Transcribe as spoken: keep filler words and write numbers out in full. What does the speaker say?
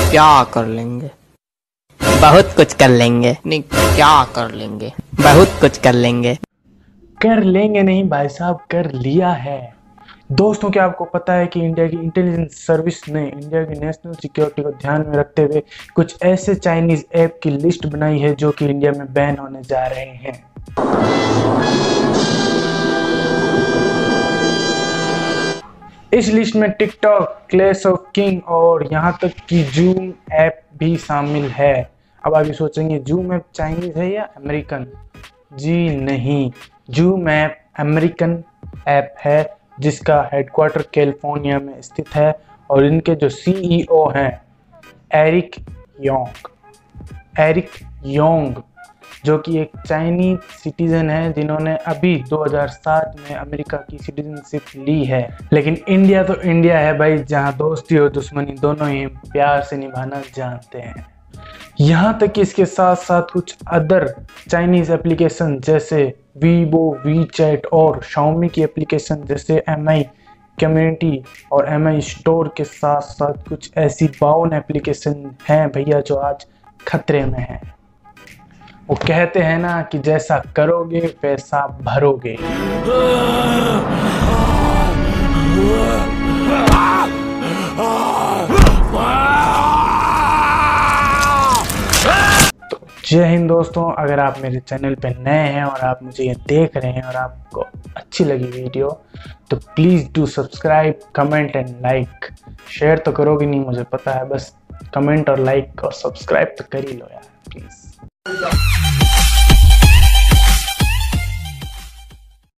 क्या कर लेंगे, बहुत कुछ कर लेंगे। नहीं क्या कर लेंगे, बहुत कुछ कर लेंगे। कर लेंगे नहीं भाई साहब, कर लिया है। दोस्तों, क्या आपको पता है कि इंडिया की इंटेलिजेंस सर्विस ने इंडिया की नेशनल सिक्योरिटी को ध्यान में रखते हुए कुछ ऐसे चाइनीज ऐप की लिस्ट बनाई है जो कि इंडिया में बैन होने जा रहे हैं। इस लिस्ट में टिकटॉक, क्लैश ऑफ किंग और यहाँ तक कि जूम ऐप भी शामिल है। अब आप ये सोचेंगे जूम ऐप चाइनीज है या अमेरिकन? जी नहीं, जूम ऐप अमेरिकन ऐप है जिसका हेडक्वार्टर कैलिफोर्निया में स्थित है और इनके जो सीईओ हैं एरिक योंग एरिक योंग जो कि एक चाइनीज सिटीजन है जिन्होंने अभी दो हज़ार सात में अमेरिका की सिटीजनशिप ली है। लेकिन इंडिया तो इंडिया है भाई, जहां दोस्ती और दुश्मनी दोनों ही प्यार से निभाना जानते हैं। यहाँ तक कि इसके साथ साथ कुछ अदर चाइनीज एप्लीकेशन जैसे वीवो, वीचैट और शाओमी की एप्लीकेशन जैसे एम आई कम्युनिटी और एम आई स्टोर के साथ साथ कुछ ऐसी बावन एप्लीकेशन हैं भैया जो आज खतरे में हैं। वो कहते हैं ना कि जैसा करोगे वैसा भरोगे। तो जय हिंद दोस्तों, अगर आप मेरे चैनल पे नए हैं और आप मुझे ये देख रहे हैं और आपको अच्छी लगी वीडियो तो please do subscribe, comment and like. Share तो करोगे नहीं मुझे पता है, बस कमेंट और लाइक और सब्सक्राइब तो कर ही लो यार प्लीज़।